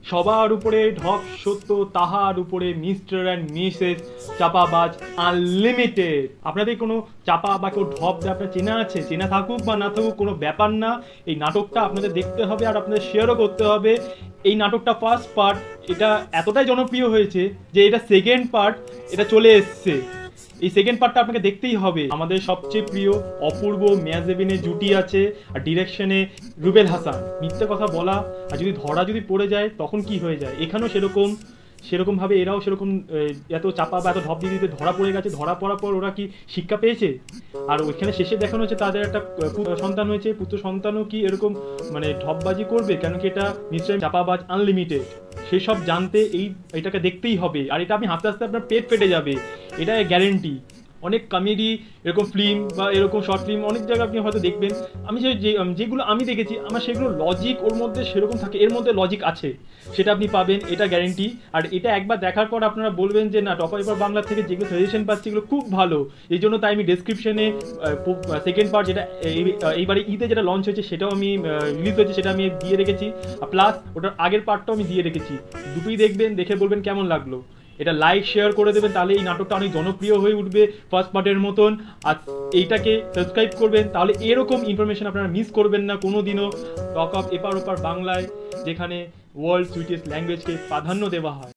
সবার উপরে ঢপ সত্য, তাহার উপরে মিস্টার অ্যান্ড মিসেস চাপাবাজ আনলিমিটেড। আপনাদের কোনো চাপা বা কেউ ঢপ দিয়ে আপনার চেনা আছে? চেনা থাকুক বা না থাকুক কোনো ব্যাপার না, এই নাটকটা আপনাদের দেখতে হবে আর আপনাদের শেয়ারও করতে হবে। এই নাটকটা ফার্স্ট পার্ট এটা এতটাই জনপ্রিয় হয়েছে যে এটা সেকেন্ড পার্ট এটা চলে এসছে। এই সেকেন্ড পার্টটা আপনাকে দেখতেই হবে। আমাদের সবচেয়ে প্রিয় অপূর্ব মেয়াজেবিনের জুটি আছে, আর ডিরেকশনে রুবেল হাসান। মিথ্যে কথা বলা আর যদি ধরা যদি পড়ে যায় তখন কি হয়ে যায়, এখানেও সেরকমভাবে এরাও সেরকম এত চাপা বা এত ঢপ দিয়ে দিতে ধরা পড়ে গেছে। ধরা পড়ার পর ওরা কি শিক্ষা পেয়েছে? আর ওইখানে শেষে দেখানো হচ্ছে তাদের একটা সন্তান হয়েছে, পুত্র সন্তানও কি এরকম মানে ঢপবাজি করবে? কেন কি এটা নিশ্চয়ই চাপাবাজ আনলিমিটেড। সেসব জানতে এটাকে দেখতেই হবে। আর এটা আপনি হাসতে হাসতে আপনার পেট ফেটে যাবে, এটা গ্যারেন্টি। অনেক কমেডি এরকম ফিল্ম বা এরকম শর্ট ফিল্ম অনেক জায়গায় আপনি হয়তো দেখবেন, আমি যেগুলো আমি দেখেছি আমার সেগুলো লজিক ওর মধ্যে সেরকম থাকে, এর মধ্যে লজিক আছে, সেটা আপনি পাবেন, এটা গ্যারেন্টি। আর এটা একবার দেখার পর আপনারা বলবেন যে না, টপ এবার বাংলা থেকে যেগুলো সাজেশন পাচ্ছি এগুলো খুব ভালো। এই জন্য তাই আমি ডেসক্রিপশনে সেকেন্ড পার্ট যেটা এইবারে ঈদে যেটা লঞ্চ হয়েছে সেটাও আমি রিলিজ হয়েছে সেটা আমি দিয়ে রেখেছি, আর প্লাস ওটার আগের পার্টটাও আমি দিয়ে রেখেছি। দুটোই দেখবেন, দেখে বলবেন কেমন লাগলো। এটা লাইক শেয়ার করে দেবেন, তাহলে এই নাটকটা অনেক জনপ্রিয় হয়ে উঠবে ফার্স্ট পার্টের মতন। আর এইটাকে সাবস্ক্রাইব করবেন, তাহলে এরকম ইনফরমেশন আপনারা মিস করবেন না কোনো দিনও। টক অফ এপার ওপার বাংলায়, যেখানে ওয়ার্ল্ড সুইটেস্ট ল্যাঙ্গুয়েজকে প্রাধান্য দেওয়া হয়।